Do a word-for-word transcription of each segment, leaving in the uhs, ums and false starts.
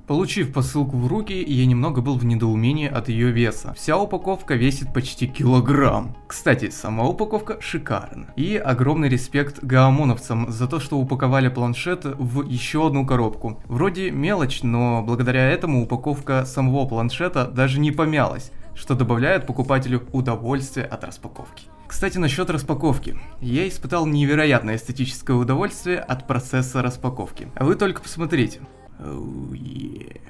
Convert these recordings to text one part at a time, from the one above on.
Получив посылку в руки, я немного был в недоумении от ее веса. Вся упаковка весит почти килограмм. Кстати, сама упаковка шикарна. И огромный респект гаомоновцам за то, что упаковали планшет в еще одну коробку. Вроде мелочь, но благодаря этому упаковка самого планшета даже не помялась, что добавляет покупателю удовольствие от распаковки. Кстати, насчет распаковки. Я испытал невероятное эстетическое удовольствие от процесса распаковки. А вы только посмотрите. Oh, yeah.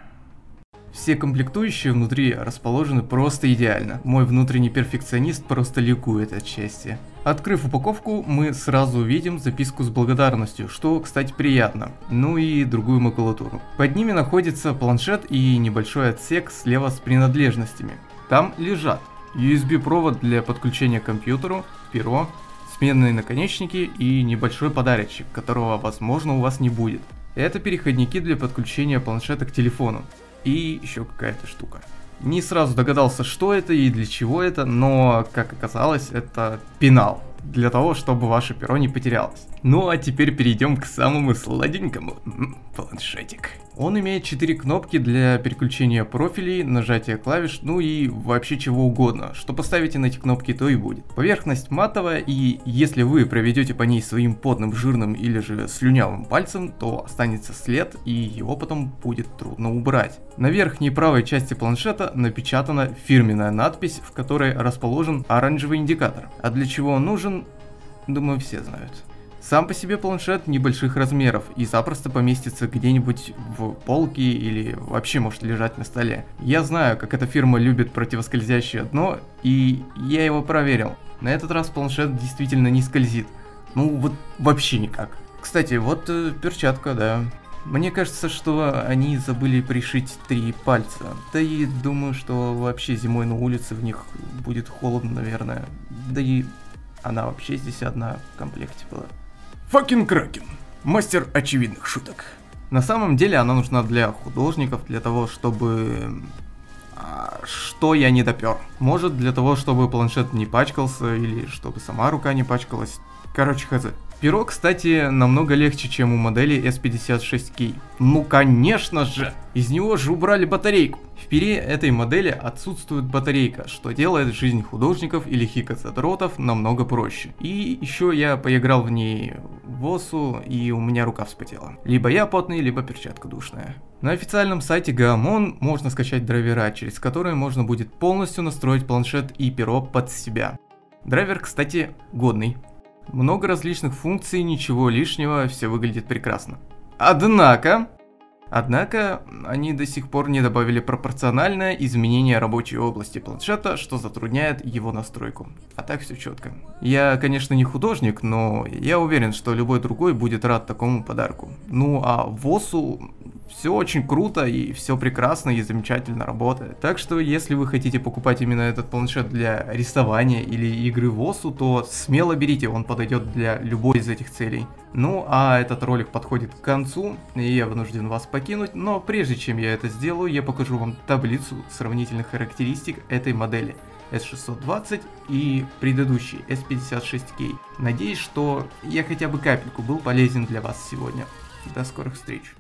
Все комплектующие внутри расположены просто идеально. Мой внутренний перфекционист просто ликует от счастья. Открыв упаковку, мы сразу увидим записку с благодарностью, что, кстати, приятно. Ну и другую макулатуру. Под ними находится планшет и небольшой отсек слева с принадлежностями. Там лежат ю эс би-провод для подключения к компьютеру, перо, сменные наконечники и небольшой подарочек, которого, возможно, у вас не будет. Это переходники для подключения планшета к телефону. И еще какая-то штука. Не сразу догадался, что это и для чего это, но, как оказалось, это пенал. Для того, чтобы ваше перо не потерялось. Ну а теперь перейдем к самому сладенькому. Планшетик. Он имеет четыре кнопки для переключения профилей, нажатия клавиш, ну и вообще чего угодно. Что поставите на эти кнопки, то и будет. Поверхность матовая, и если вы проведете по ней своим потным, жирным или же слюнявым пальцем, то останется след, и его потом будет трудно убрать. На верхней правой части планшета напечатана фирменная надпись, в которой расположен оранжевый индикатор. А для чего он нужен, думаю, все знают. Сам по себе планшет небольших размеров и запросто поместится где-нибудь в полке или вообще может лежать на столе. Я знаю, как эта фирма любит противоскользящее дно, и я его проверил. На этот раз планшет действительно не скользит. Ну вот вообще никак. Кстати, вот э, перчатка, да. Мне кажется, что они забыли пришить три пальца. Да и думаю, что вообще зимой на улице в них будет холодно, наверное. Да и она вообще здесь одна в комплекте была. Факин Кракен. Мастер очевидных шуток. На самом деле она нужна для художников, для того, чтобы... А, что я не допер? Может, для того, чтобы планшет не пачкался, или чтобы сама рука не пачкалась. Короче, хз. Перо, кстати, намного легче, чем у модели эс пятьдесят шесть кей. Ну конечно же! Из него же убрали батарейку. В пере этой модели отсутствует батарейка, что делает жизнь художников или хикозадротов намного проще. И еще я поиграл в ней в осу, и у меня рука вспотела. Либо я потный, либо перчатка душная. На официальном сайте Gaomon можно скачать драйвера, через которые можно будет полностью настроить планшет и перо под себя. Драйвер, кстати, годный. Много различных функций, ничего лишнего, все выглядит прекрасно. Однако, однако, они до сих пор не добавили пропорциональное изменение рабочей области планшета, что затрудняет его настройку. А так все четко. Я, конечно, не художник, но я уверен, что любой другой будет рад такому подарку. Ну а в осу все очень круто и все прекрасно и замечательно работает. Так что, если вы хотите покупать именно этот планшет для рисования или игры в осу, то смело берите, он подойдет для любой из этих целей. Ну а этот ролик подходит к концу, и я вынужден вас покинуть, но прежде чем я это сделаю, я покажу вам таблицу сравнительных характеристик этой модели эс шестьсот двадцать и предыдущей эс пятьдесят шесть кей. Надеюсь, что я хотя бы капельку был полезен для вас сегодня. До скорых встреч!